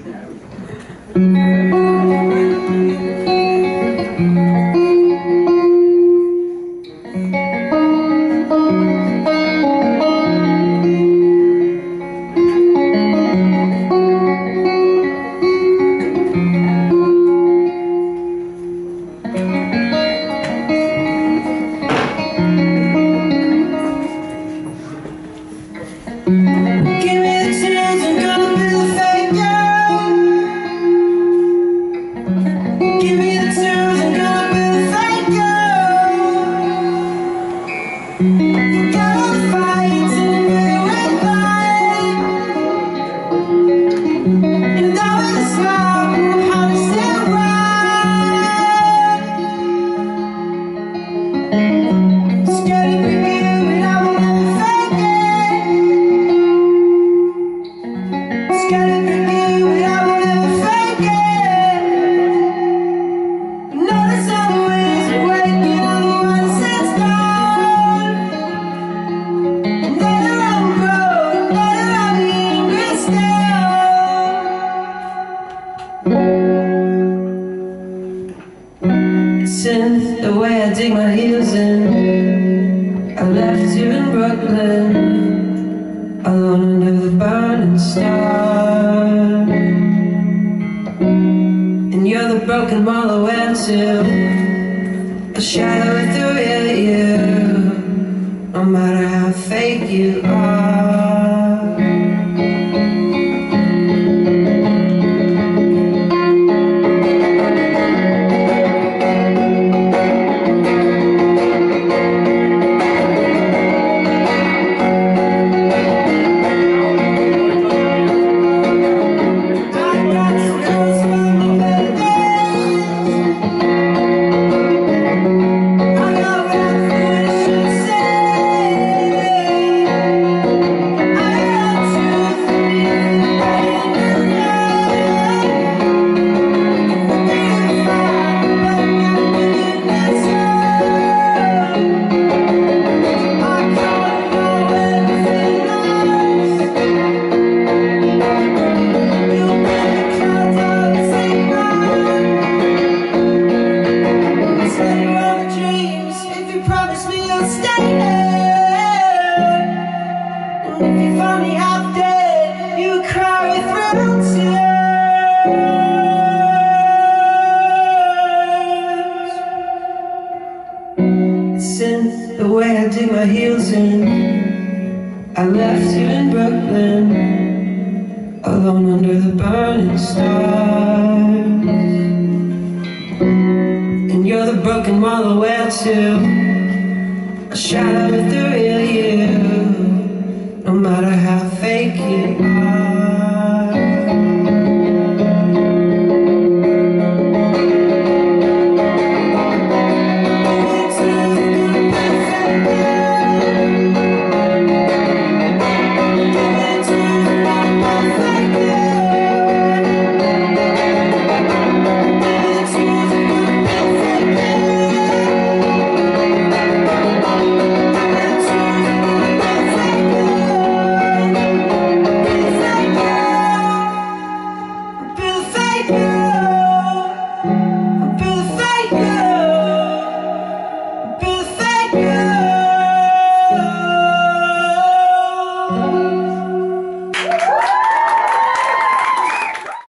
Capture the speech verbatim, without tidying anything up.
Since the way I dig my heels in, I left you in Brooklyn, alone under the burning star. And you're the broken wall I went to, a shadow with the real you, no matter how fake you are. Since the way I dig my heels in, I left you in Brooklyn, alone under the burning stars. And you're the broken wall I went to, a shadow with the real you, no matter how fake you are.